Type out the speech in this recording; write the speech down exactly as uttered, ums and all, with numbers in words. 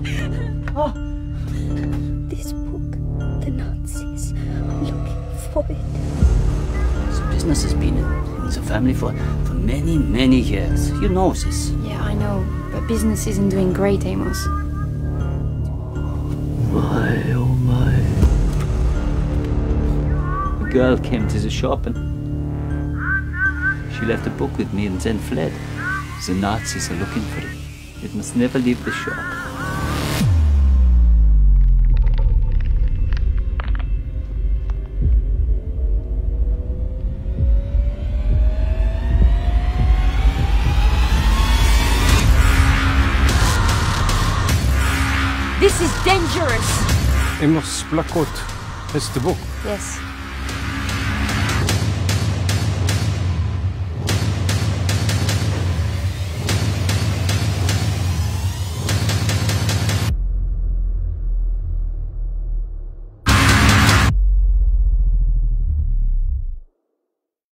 Oh. This book, the Nazis are looking for it. The business has been in, in the family for, for many, many years. You know this. Yeah, I know. But business isn't doing great, Amos. My, oh my. A girl came to the shop and she left a book with me and then fled. The Nazis are looking for it. It must never leave the shop. This is dangerous! Amos Blackcoat has the book. Yes.